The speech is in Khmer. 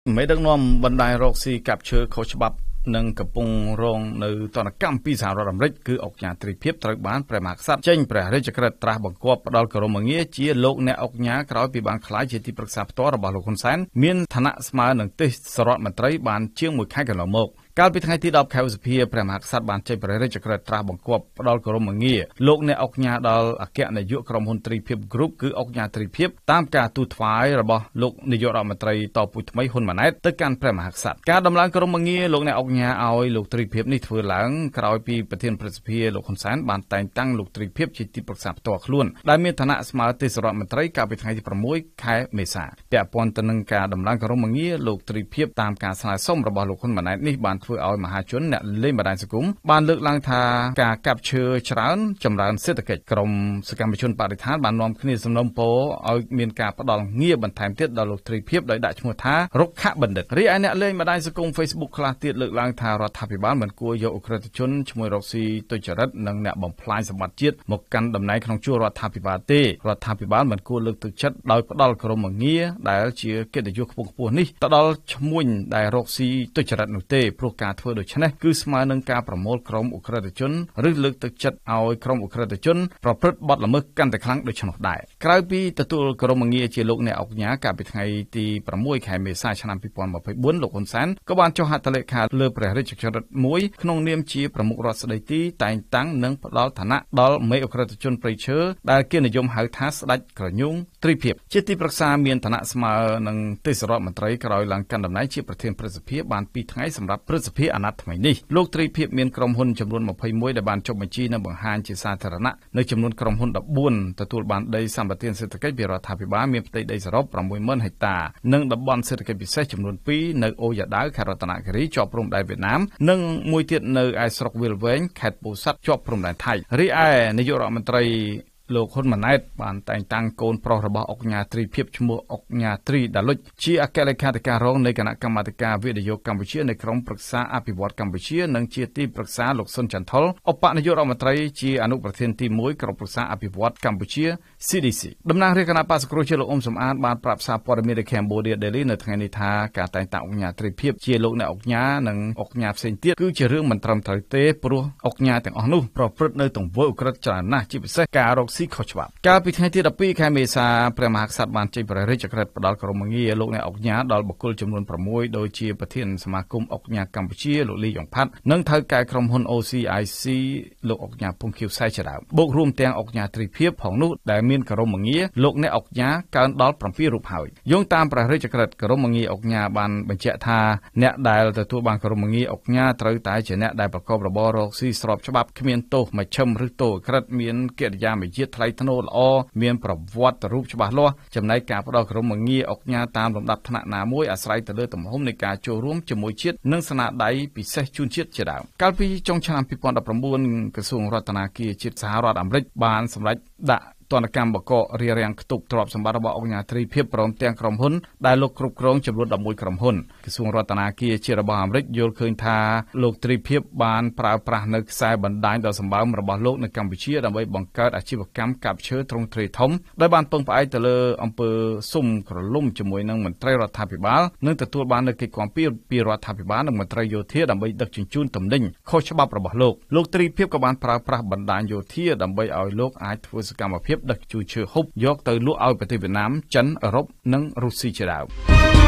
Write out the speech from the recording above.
មេដឹកនាំបណ្ដាញរកស៊ីកាប់ឈើខុសច្បាប់និងកំពុងរងនៅទណ្ឌកម្មពីសហរដ្ឋអាមេរិកគឺអង្គការទ្រីភិបត្រូវបានព្រះមហាក្សត្រចេញព្រះរាជក្រឹត្យត្រាស់បង្គាប់ផ្ដាល់គោរមងារជាលោកអ្នកអង្គការក្រោយពីបានក្លាយជាទីប្រឹក្សាផ្ទាល់របស់លោកហ៊ុនសែនមានឋានៈស្មើនឹងទេសរដ្ឋមន្ត្រីបានជាង1ខែកន្លងមកកាលពីថ្ងៃទី10ខែឧសភាព្រះមហាក្សត្របានចេញព្រះរាជក្រឹត្យត្រាស់បង្គាប់ផ្ដាល់គោរមងារលោកអ្នកអង្គការដល់អគ្គនាយកក្រុមហ៊ុនទ្រីភិប Group គឺអង្គការទ្រីភិបតាមការទូតថ្វាយរបស់លោកនាយករដ្ឋមន្ត្រីតពូជថ្មីហ៊ុនម៉ាណែតទៅកាន់ព្រះមហាក្សត្រការដំឡើងគោរមងារលោកអ្នកអង្គការឲ្យលោកទ្រីភិបនេះធ្វើឡើងក្រោយពីប្រធានព្រឹទ្ធសភាលោកហ៊ុនសែនបានតែងតាំងលោកទ្រីភិបជាទីប្រឹក្សាផ្ទាល់ខ្លួនដែលមានឋានៈស្មើទេសរដ្ឋមន្ត្រីកាលពីថ្ងៃទី6ខែមេសាពាក់ព័ន្ធទៅនឹងការដំឡើងគោរមងារលោកទ្រីភិបតាមការស្នើសុំរបស់លោកហ៊ុនម៉ាណែតនេះបានធ្វើឲ្យមហាជនអ្នកលេងបណ្ដាញសង្គមបានលើកឡើងថាការកាប់ឈើច្រើនចម្រើនសេដ្ឋកិច្ចក្រមសកម្មជនបរិស្ថានបាននាំគ្នាសំណូមពរឲ្យមានការផ្ដល់ងារបន្ថែមទៀតដល់លោកទ្រីភិបដោយដាក់ឈ្មោះថារុក្ខបណ្ឌិតរីឯអ្នកលេងបណ្ដាញសង្គម Facebook ខ្លះទៀតលើកឡើងថារដ្ឋាភិបាលមិនគួរយកអក្រិតជនឈ្មោះរកស៊ីទុច្ចរិតនិងអ្នកបំផ្លាញសម្បត្តិជាតិមកកាន់តំណែងក្នុងជួររដ្ឋាភិបាលទេរដ្ឋាភិបាលមិនគួរលើកទឹកចិត្តដោយផ្ដល់គោរមងារដែលជាកិត្តិយសខ្ពង់ខ្ពស់នេះទៅដល់ឈ្មួញដែលរកស៊ីទុច្ចរិតនោះទេព្រោះការធ្វើដូច្នេះគឺស្មើនឹងការប្រមូលក្រុមអក្រិតជនឬលើកទឹកចិត្តឲ្យក្រុមអក្រិតជនប្រព្រឹត្តបទល្មើសកាន់តែខ្លាំងដូច្នោះដែរក្រៅពីទទួលគោរមងារជាលោកអ្នកអង្គការកាលពីថ្ងៃទី6ខែមេសាឆ្នាំ2024លោកហ៊ុនសែនក៏បានចុះហត្ថលេខាលើព្រះរាជក្រឹត្យមួយក្នុងនាមជាប្រមុខរដ្ឋស្ដីទីតែងតាំងនិងផ្ដល់ឋានៈដល់មេអក្រិតជនព្រៃឈើដែលគេនិយមហៅថាស្ដេចក្រញូងទ្រីភិបជាទីប្រឹក្សាមានឋានៈស្មើនឹងទេសរដ្ឋមន្ត្រីក្រោយឡើងកាន់តំណែងជាប្រធានព្រឹទ្ធសភាបាន2ថ្ងៃសម្រាប់ព្រឹទ្ធសភាអាណត្តិថ្មីនេះលោកទ្រីភិបមានក្រុមហ៊ុនចំនួន21ដែលបានចុះបញ្ជីនិងបង្ហាញជាសាធារណៈនៅចំនួនក្រុមហ៊ុន14ទទួលបានដីសម្បត្តិសេដ្ឋកិច្ចពីរដ្ឋាភិបាលមានផ្ទៃដីសរុប 60000 ហិកតានិងតំបន់សេដ្ឋកិច្ចពិសេសចំនួន2នៅអូយ៉ាដាវខេត្តរតនគិរីជាប់ព្រំដែនវៀតណាមនិងមួយទៀតនៅឯស្រុកវាលវែងខេត្តពោធិ៍សាត់ជាប់ព្រំដែនថៃរីឯនាយករដ្ឋមន្ត្រីលោកហ៊ុនម៉ាណែតបានតែងតាំងកូនប្រុសរបស់អង្គការទ្រីភិបឈ្មោះអង្គការទ្រីដាលុចជាអគ្គលេខាធិការរងនៃគណៈកម្មាធិការវិនិយោគកម្ពុជានៃក្រុមប្រឹក្សាអភិវឌ្ឍកម្ពុជានិងជាទីប្រឹក្សាលោកសុនចន្ទថុលឧបនាយករដ្ឋមន្ត្រីជាអនុប្រធានទី1ក្រុមប្រឹក្សាអភិវឌ្ឍកម្ពុជា CDC តំណាងរាជគណៈបក្សសង្គ្រោះជាតិលោកអ៊ុំសំអាតបានប្រាប់សារព័ត៌មាននៅ Cambodia Daily នៅថ្ងៃនេះថាការតែងតាំងអង្គការទ្រីភិបជាលោកអ្នកអង្គការនិងអង្គការផ្សេងទៀតគឺជារឿងមិនត្រឹមត្រូវទេព្រោះអង្គការទាំងអស់នោះប្រព្រឹត្តនៅទង្វើឧក្រិដ្ឋច្រើនណាស់ជាពិសេសការរកស៊ីខុសច្បាប់កាលពីថ្ងៃទី12ខែមេសាព្រះមហាក្សត្របានចេញព្រះរាជក្រឹត្យផ្ដល់គោរមងារលោកអ្នកអង្គការដល់បុគ្គលចំនួន6ដូចជាប្រធានសមាគមអង្គការកម្ពុជាលោកលីយ៉ុងផាត់និងថៅកែក្រុមហ៊ុន OCIC លោកអង្គការពងខៀវសែជាដើមបូករួមទាំងអង្គការទ្រីភិបផងនោះដែលមានគោរមងារលោកអ្នកអង្គការកើនដល់7រូបហើយយោងតាមព្រះរាជក្រឹត្យគោរមងារអង្គការបានបញ្ជាក់ថាអ្នកដែលទទួលបានគោរមងារអង្គការត្រូវតែជាអ្នកដែលប្រកបរបររកស៊ីស្របច្បាប់គ្មានទោសមជ្ឈិមឬទោសអក្រិតមានកិរិយាមារយាទថ្លៃថ្នូរល្អមានប្រវត្តិរូបច្បាស់លាស់ចំណែកការផ្ដល់គោរមងារអង្គការតាមលំដាប់ថ្នាក់ណាមួយអាស្រ័យទៅលើទំហំនៃការចូលរួមជាមួយជាតិនិងស្នាដៃពិសេសជូនជាតិជាដើមកាលពីចុងឆ្នាំ2019ក្រសួងរដ្ឋាភិបាលជាតិសហរដ្ឋអាមេរិកបានសម្រេចដាក់ទណ្ឌកម្មបករារាំងខ្ទប់ទ្រព្យសម្បត្តិរបស់អង្គការទ្រីភិបព្រមទាំងក្រុមហ៊ុនដែលលោកគ្រប់គ្រងចំនួន11ក្រុមហ៊ុនក្រសួងរដ្ឋាភិបាលជាតិរបស់អាមេរិកយល់ឃើញថាលោកទ្រីភិបបានប្រើប្រាស់នៅខ្សែបណ្ដាញដ៏សម្បើមរបស់លោកនៅកម្ពុជាដើម្បីបង្កើតអាជីវកម្មកាប់ឈើទ្រង់ទ្រាយធំដោយបានពឹងផ្អែកទៅលើអំពើស៊ុំក្រលុំជាមួយនឹងមន្ត្រីរដ្ឋាភិបាលនិងទទួលបាននូវកិច្ចគាំពារពីរដ្ឋាភិបាលនិងមន្ត្រីយោធាដើម្បីដឹកជញ្ជូនទំនិញខុសច្បាប់របស់លោកទ្រីភិបក៏បានប្រើប្រាស់បណ្ដាញយោធាដើម្បីឲ្យលោកអាចធ្វើសកម្មភាពដឹកជញ្ជូនឈើហូបយកទៅលក់ឲ្យប្រទេសវៀតណាមចិនអឺរ៉ុបនិងរុស្ស៊ីជាដើម